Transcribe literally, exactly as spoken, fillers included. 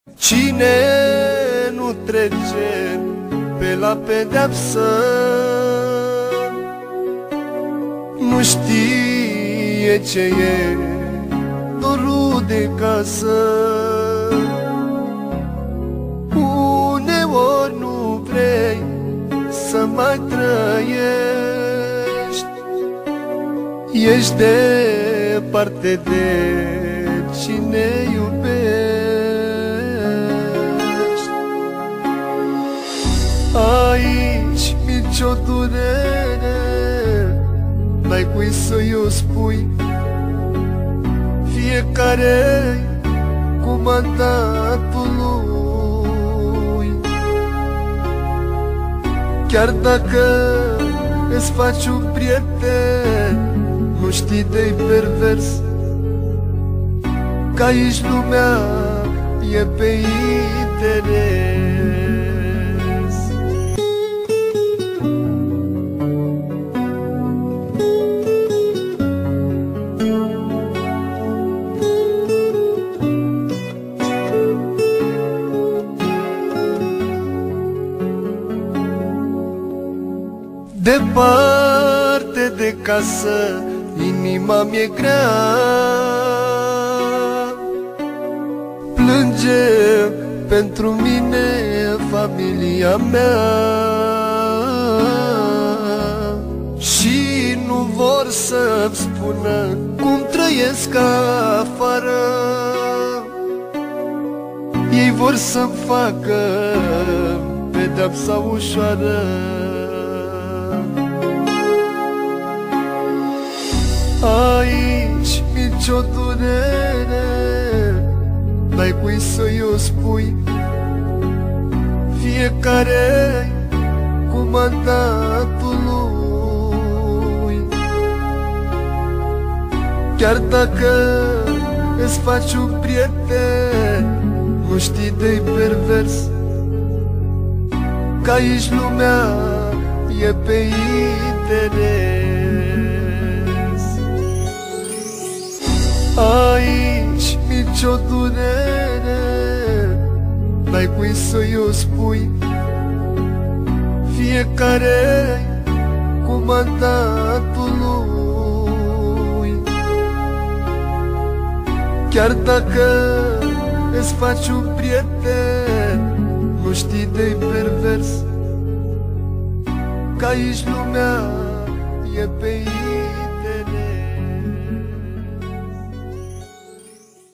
Cine nu trece pe la pedeapsă nu știe ce e dorul de casă. Uneori nu vrei să mai trăiești, ești departe de cine iubești. Aici nicio durere n-ai cui să-i o spui, fiecare cu mandatul lui. Chiar dacă îți faci un prieten, nu știi de-i pervers, că aici lumea e pe interes. Departe de casă, inima mi-e grea, plânge pentru mine familia mea, și nu vor să-mi spună cum trăiesc afară. Ei vor să-mi facă pedeapsa ușoară. Aici nicio durere n-ai cui să-i o spui, fiecare cu mandatul lui. Chiar dacă îți faci un prieten, nu știi de-i pervers, că aici lumea e pe interes. Aici nicio durere n-ai cui să-i o spui, fiecare cu mandatul lui. Chiar dacă îți faci un prieten, nu știi de-i pervers, că aici lumea e pe